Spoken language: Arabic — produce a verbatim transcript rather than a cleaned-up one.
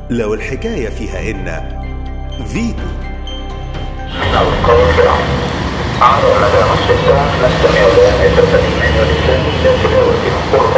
لو الحكاية فيها إن فيتو. من القاهرة عبر مدى نصف ساعة نستمع إلى التقديم الإسلامي إلى تلاوة القرآن.